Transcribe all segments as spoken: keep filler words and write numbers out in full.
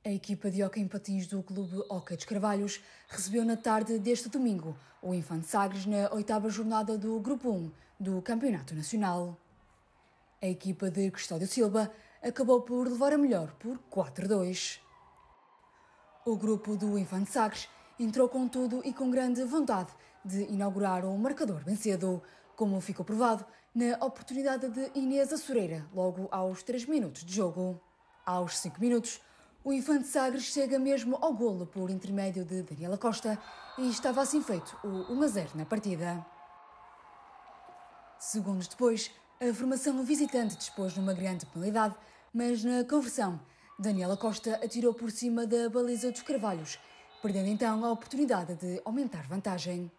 A equipa de hóquei em patins do Clube Hóquei dos Carvalhos recebeu na tarde deste domingo o Infante Sagres na oitava jornada do Grupo um do Campeonato Nacional. A equipa de Custódio Silva acabou por levar a melhor por quatro a dois. O grupo do Infante Sagres entrou com tudo e com grande vontade de inaugurar o marcador bem cedo, como ficou provado na oportunidade de Inês Açoreira, logo aos três minutos de jogo. Aos cinco minutos, o Infante Sagres chega mesmo ao golo por intermédio de Daniela Costa e estava assim feito o um a zero na partida. Segundos depois, a formação visitante dispôs numa grande penalidade, mas na conversão, Daniela Costa atirou por cima da baliza dos Carvalhos, perdendo então a oportunidade de aumentar vantagem.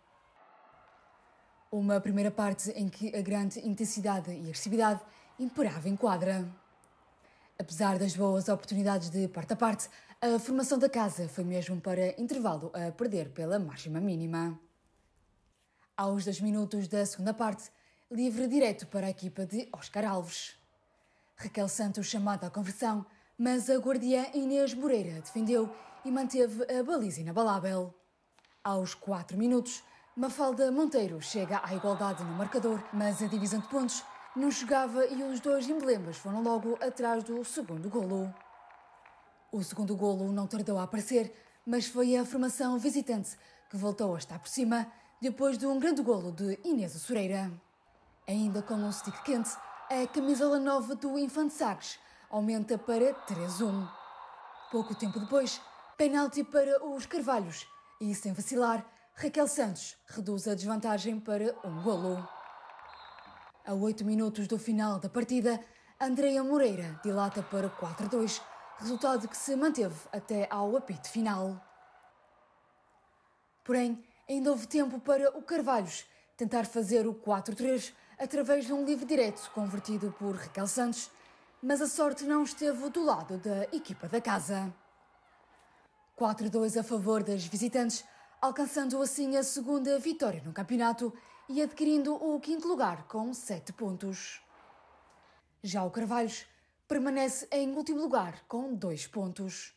Uma primeira parte em que a grande intensidade e agressividade imperava em quadra. Apesar das boas oportunidades de parte a parte, a formação da casa foi mesmo para intervalo a perder pela máxima mínima. Aos dois minutos da segunda parte, livre direto para a equipa de Oscar Alves. Raquel Santos chamada à conversão, mas a guardiã Inês Moreira defendeu e manteve a baliza inabalável. Aos quatro minutos, Mafalda Monteiro chega à igualdade no marcador, mas a divisão de pontos não chegava e os dois emblemas foram logo atrás do segundo golo. O segundo golo não tardou a aparecer, mas foi a formação visitante que voltou a estar por cima depois de um grande golo de Inês Açoreira. Ainda com um stick quente, a camisola nova do Infante Sagres aumenta para três a um. Pouco tempo depois, penalti para os Carvalhos e, sem vacilar, Raquel Santos reduz a desvantagem para um golo. A oito minutos do final da partida, Andreia Moreira dilata para quatro a dois, resultado que se manteve até ao apito final. Porém, ainda houve tempo para o Carvalhos tentar fazer o quatro a três através de um livre direto convertido por Raquel Santos, mas a sorte não esteve do lado da equipa da casa. quatro a dois a favor das visitantes, alcançando assim a segunda vitória no campeonato e adquirindo o quinto lugar com sete pontos. Já o Carvalhos permanece em último lugar com dois pontos.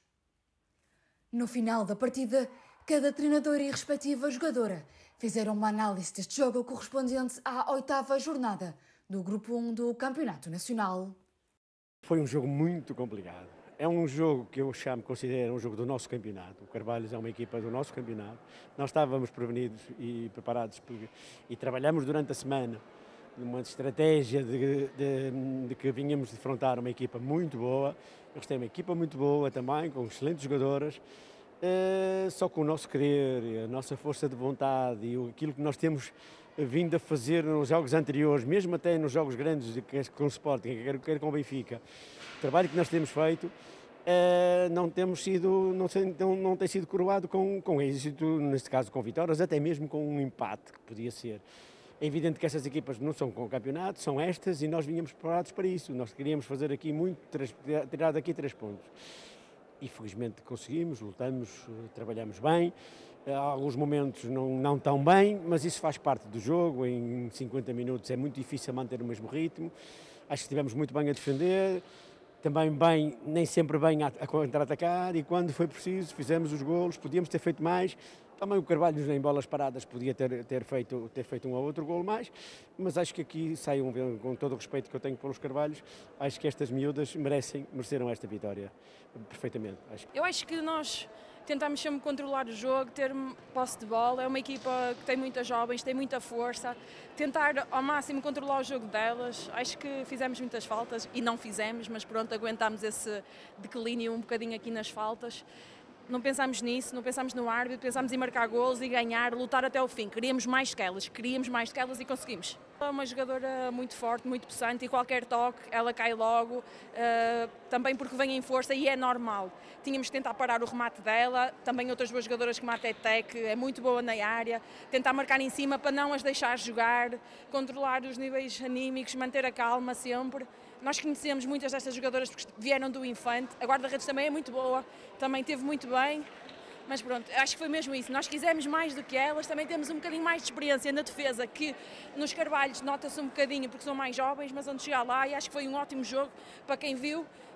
No final da partida, cada treinador e respectiva jogadora fizeram uma análise deste jogo correspondente à oitava jornada do Grupo um do Campeonato Nacional. Foi um jogo muito complicado. É um jogo que eu chamo, considero um jogo do nosso campeonato. O Carvalhos é uma equipa do nosso campeonato. Nós estávamos prevenidos e preparados porque, e trabalhamos durante a semana numa estratégia de, de, de que vinhamos defrontar uma equipa muito boa. Eles têm uma equipa muito boa também, com excelentes jogadoras. Uh, só com o nosso querer, a nossa força de vontade e aquilo que nós temos vindo a fazer nos jogos anteriores, mesmo até nos jogos grandes, quer com o Sporting, quer, quer com o Benfica, o trabalho que nós temos feito, uh, não, temos sido, não, não, não tem sido coroado com, com êxito, neste caso com vitórias, até mesmo com um empate que podia ser. É evidente que estas equipas não são com o campeonato, são estas, e nós vínhamos preparados para isso. Nós queríamos fazer aqui muito, tirar daqui três pontos. E felizmente conseguimos, lutamos, trabalhamos bem, há alguns momentos não, não tão bem, mas isso faz parte do jogo. Em cinquenta minutos é muito difícil manter o mesmo ritmo. Acho que estivemos muito bem a defender, também bem, nem sempre bem a, a contra-atacar, e quando foi preciso fizemos os golos, podíamos ter feito mais. Também o Carvalhos em bolas paradas podia ter, ter, feito, ter feito um ou outro golo mais, mas acho que aqui sai um, com todo o respeito que eu tenho pelos Carvalhos, acho que estas miúdas merecem, mereceram esta vitória, perfeitamente. Acho. Eu acho que nós tentamos sempre controlar o jogo, ter posse de bola, é uma equipa que tem muitas jovens, tem muita força, tentar ao máximo controlar o jogo delas. Acho que fizemos muitas faltas e não fizemos, mas pronto, aguentámos esse declínio um bocadinho aqui nas faltas. Não pensámos nisso, não pensámos no árbitro, pensámos em marcar golos e ganhar, lutar até o fim. Queríamos mais que elas, queríamos mais que elas e conseguimos. É uma jogadora muito forte, muito possante, e qualquer toque ela cai logo, uh, também porque vem em força e é normal. Tínhamos de tentar parar o remate dela, também outras boas jogadoras como a Tete, que é muito boa na área, tentar marcar em cima para não as deixar jogar, controlar os níveis anímicos, manter a calma sempre. Nós conhecemos muitas destas jogadoras porque vieram do Infante, a guarda-redes também é muito boa, também teve muito bem. Mas pronto, acho que foi mesmo isso. Nós quisemos mais do que elas, também temos um bocadinho mais de experiência na defesa, que nos Carvalhos nota-se um bocadinho porque são mais jovens, mas onde chegar lá, e acho que foi um ótimo jogo para quem viu,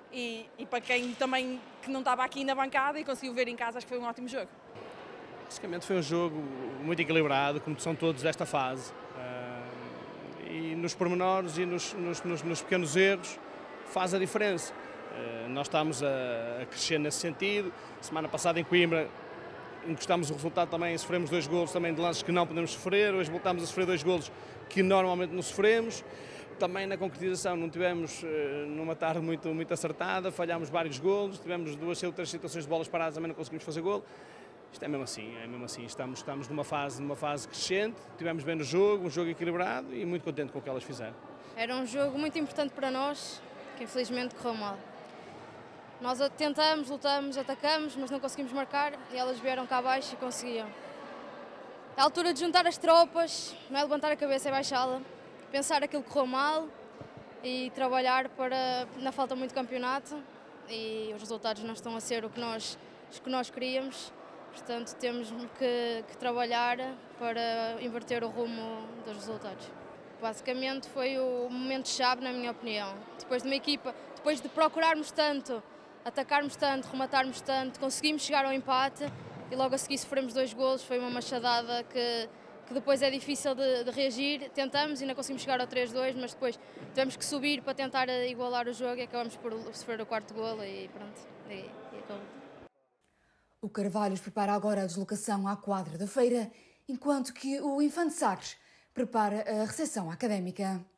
e, e para quem também que não estava aqui na bancada e conseguiu ver em casa, acho que foi um ótimo jogo. Basicamente foi um jogo muito equilibrado, como são todos desta fase. Uh, e nos pormenores e nos, nos, nos, nos pequenos erros faz a diferença. Uh, nós estamos a, a crescer nesse sentido. Semana passada em Coimbra encostámos o resultado também, sofremos dois golos também de lances que não podemos sofrer. Hoje voltámos a sofrer dois golos que normalmente não sofremos. Também na concretização não tivemos uh, numa tarde muito, muito acertada, falhámos vários golos, tivemos duas ou três situações de bolas paradas, também não conseguimos fazer golo. Isto é mesmo assim, é mesmo assim. Estamos, estamos numa fase, numa fase crescente, tivemos bem no jogo, um jogo equilibrado e muito contente com o que elas fizeram. Era um jogo muito importante para nós, que infelizmente correu mal. Nós tentamos, lutamos, atacamos, mas não conseguimos marcar e elas vieram cá abaixo e conseguiam. É a altura de juntar as tropas, não é levantar a cabeça e baixá-la, pensar aquilo que correu mal e trabalhar para... Ainda falta muito campeonato e os resultados não estão a ser o que nós, os que nós queríamos. Portanto, temos que, que trabalhar para inverter o rumo dos resultados. Basicamente foi o momento-chave, na minha opinião. Depois de uma equipa, depois de procurarmos tanto, atacarmos tanto, rematarmos tanto, conseguimos chegar ao empate e logo a seguir sofremos dois golos. Foi uma machadada que, que depois é difícil de, de reagir. Tentamos e ainda conseguimos chegar ao três dois, mas depois tivemos que subir para tentar igualar o jogo e acabamos por sofrer o quarto golo e pronto, e, e acabou. O Carvalhos prepara agora a deslocação à quadra da Feira, enquanto que o Infante Sagres prepara a recepção académica.